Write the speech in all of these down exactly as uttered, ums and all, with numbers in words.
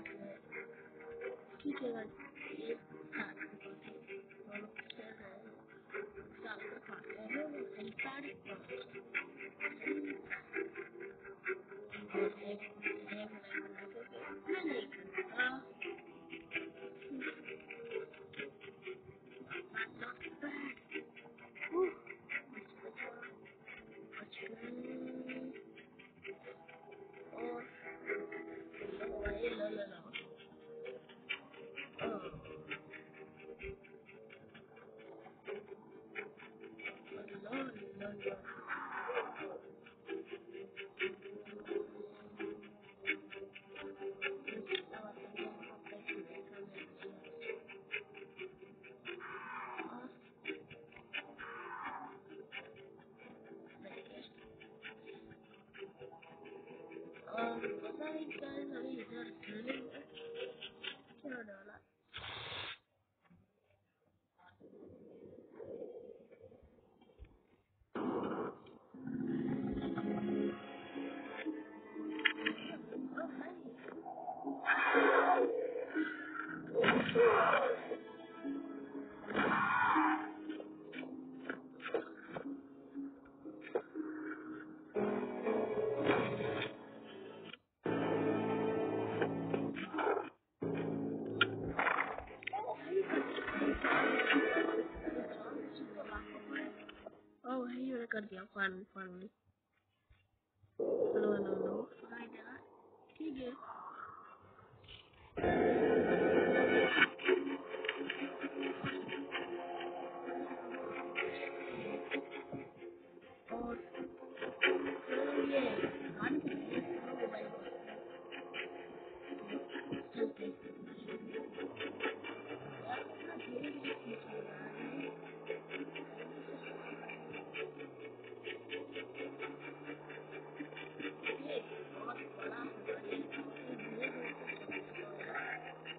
Oh, hey, you're gonna be fun, fun. No, no, no. Find that. Tiga. Oh, oh yeah. Kan oh my god. Sampai. Ya, dia bisa lari. Hey, oh, sekolah lari. Dia bisa sekolah.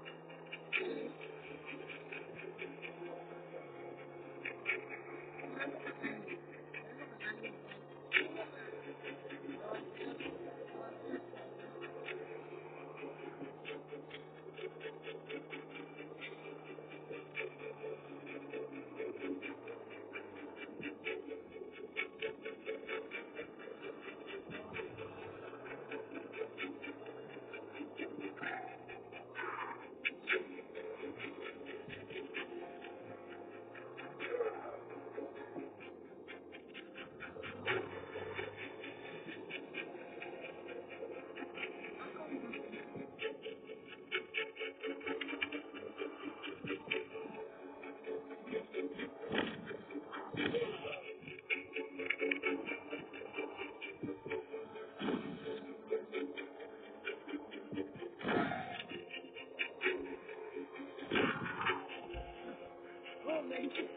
Oh, medicine.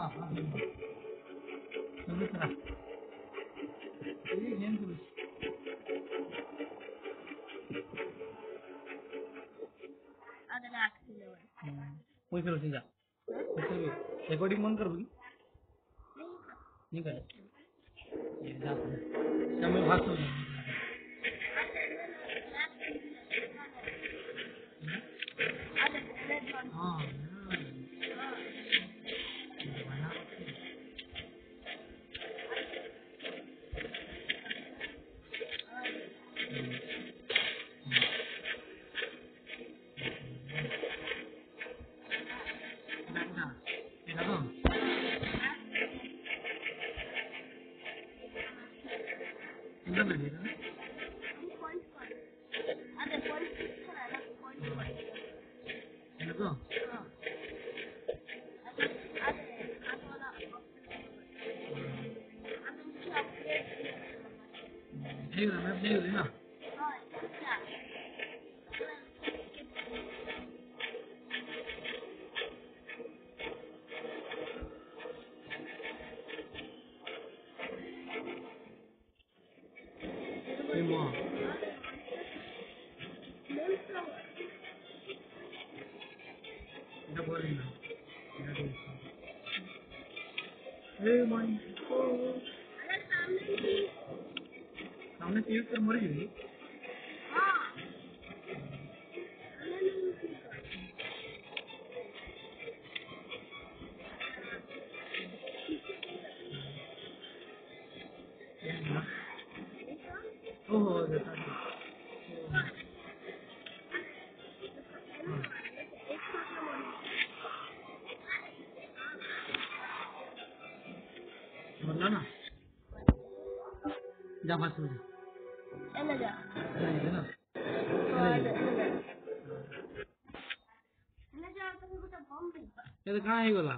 terserah. Ini game tulis. ada reaksi loh. कोई फिर उसे जा फिर भी recording बंद कर दूँगी नहीं कर ये जा समय भाग तो ada bulan हाँ ये ना इंदा लगे ना ada polisi kan ada polisi ये ना ada ada orang ada siapa ये ना मैं अपने ये ना oh ya ये माँ ये बोल ना ये माँ ada सामने सामने तीर कर मर गई हाँ ada nih ओह देखा बोला ना जा बात सुन ada dah ये ना oh ada ada ini jangan tunggu kita bom deh ये तो कहाँ है बोला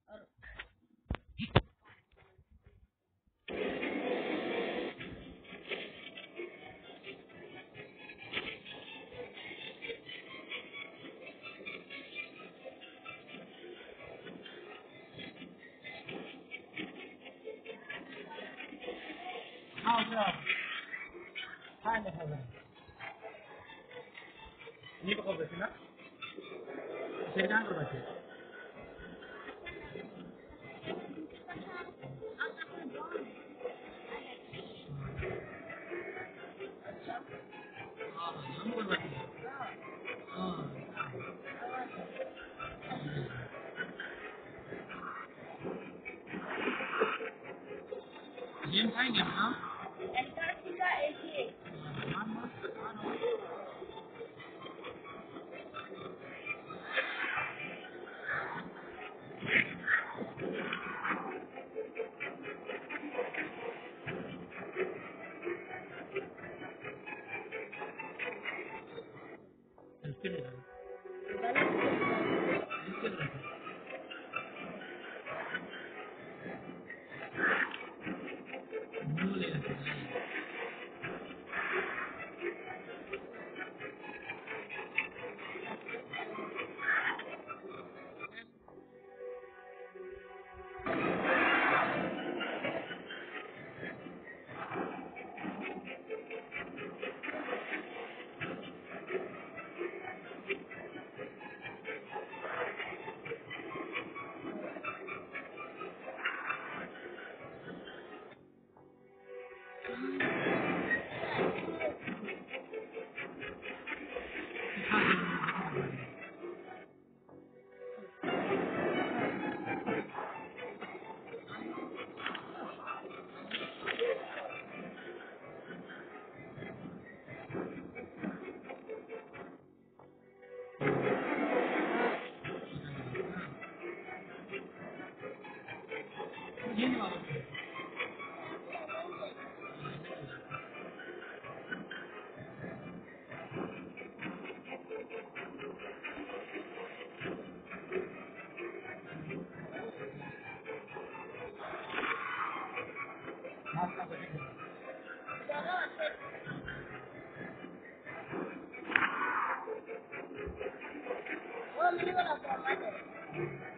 हाँ उसे हाँ देखा था ये तो कब देखी ना उसे कहाँ कर बैठे हाँ हम कर बैठे हाँ गेम खाएंगे ना Antarctica eighty-eight हाँ मस्त हाँ इसके लिए इसके लिए मुँह ले ये नहीं वाला नाश्ता करेंगे oh ini kalau apa